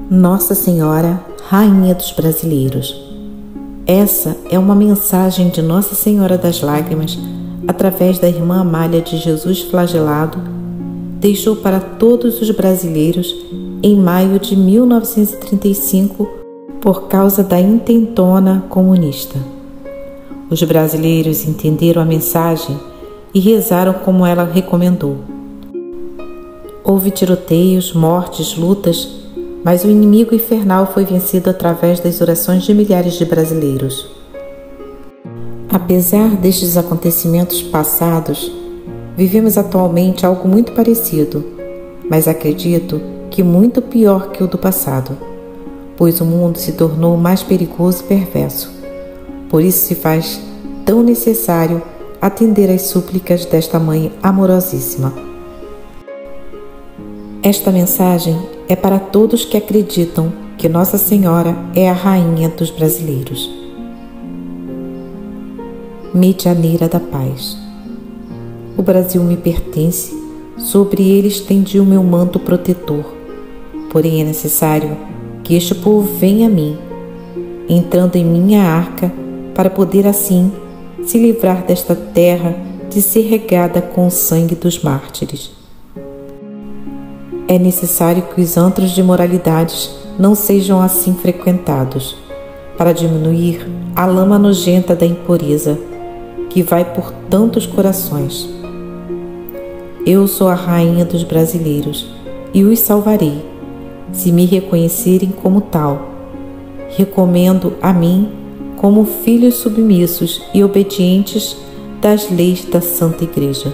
Nossa Senhora, Rainha dos Brasileiros. Essa é uma mensagem de Nossa Senhora das Lágrimas, através da irmã Amália de Jesus Flagelado, deixou para todos os brasileiros em maio de 1935 por causa da intentona comunista. Os brasileiros entenderam a mensagem e rezaram como ela recomendou. Houve tiroteios, mortes, lutas, mas o inimigo infernal foi vencido através das orações de milhares de brasileiros. Apesar destes acontecimentos passados, vivemos atualmente algo muito parecido, mas acredito que muito pior que o do passado, pois o mundo se tornou mais perigoso e perverso. Por isso se faz tão necessário atender às súplicas desta Mãe amorosíssima. Esta mensagem é para todos que acreditam que Nossa Senhora é a Rainha dos Brasileiros. Medianeira da Paz. O Brasil me pertence, sobre ele estendi o meu manto protetor. Porém é necessário que este povo venha a mim, entrando em minha arca, para poder assim se livrar desta terra de ser regada com o sangue dos mártires. É necessário que os antros de moralidades não sejam assim frequentados, para diminuir a lama nojenta da impureza, que vai por tantos corações. Eu sou a Rainha dos Brasileiros e os salvarei, se me reconhecerem como tal. Recomendo a mim como filhos submissos e obedientes das leis da Santa Igreja.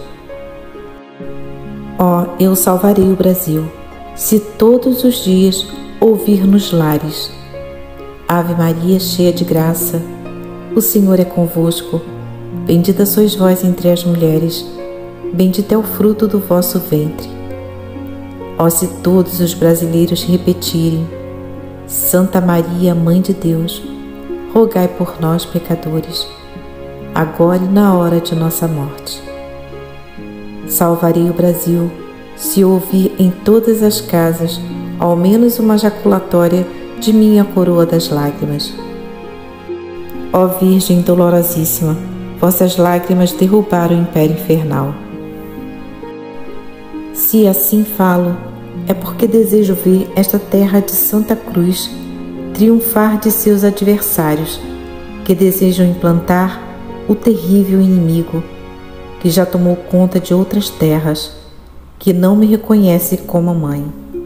Eu salvarei o Brasil, se todos os dias ouvir nos lares: Ave Maria, cheia de graça, o Senhor é convosco. Bendita sois vós entre as mulheres, bendito é o fruto do vosso ventre. Se todos os brasileiros repetirem: Santa Maria, Mãe de Deus, rogai por nós, pecadores, agora e na hora de nossa morte. Salvarei o Brasil, se ouvir em todas as casas ao menos uma jaculatória de minha coroa das lágrimas. Ó Virgem dolorosíssima, vossas lágrimas derrubaram o império infernal. Se assim falo, é porque desejo ver esta terra de Santa Cruz triunfar de seus adversários, que desejam implantar o terrível inimigo que já tomou conta de outras terras, que não me reconhece como mãe.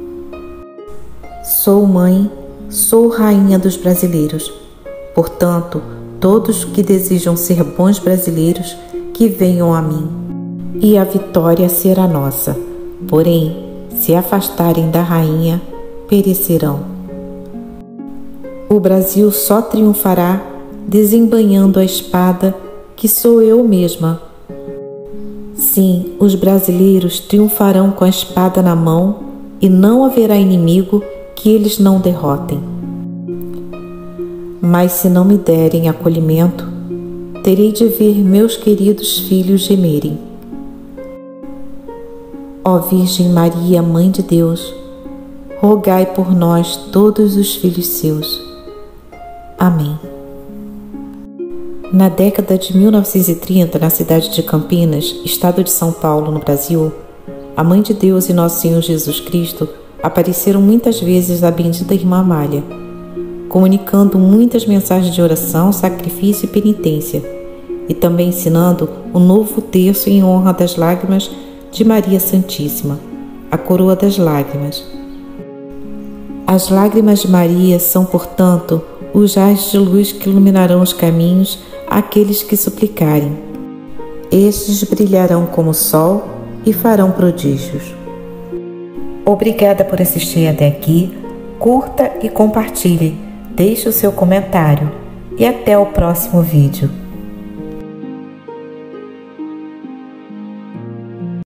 Sou mãe, sou rainha dos brasileiros. Portanto, todos que desejam ser bons brasileiros, que venham a mim, e a vitória será nossa. Porém, se afastarem da rainha, perecerão. O Brasil só triunfará desembainhando a espada, que sou eu mesma. Sim, os brasileiros triunfarão com a espada na mão, e não haverá inimigo que eles não derrotem. Mas se não me derem acolhimento, terei de ver meus queridos filhos gemerem. Ó Virgem Maria, Mãe de Deus, rogai por nós todos os filhos seus. Amém. Na década de 1930, na cidade de Campinas, estado de São Paulo, no Brasil, a Mãe de Deus e Nosso Senhor Jesus Cristo apareceram muitas vezes à bendita irmã Amália, comunicando muitas mensagens de oração, sacrifício e penitência, e também ensinando o novo terço em honra das lágrimas de Maria Santíssima, a coroa das lágrimas. As lágrimas de Maria são, portanto, os raios de luz que iluminarão os caminhos àqueles que suplicarem. Estes brilharão como o sol e farão prodígios. Obrigada por assistir até aqui. Curta e compartilhe. Deixe o seu comentário. E até o próximo vídeo.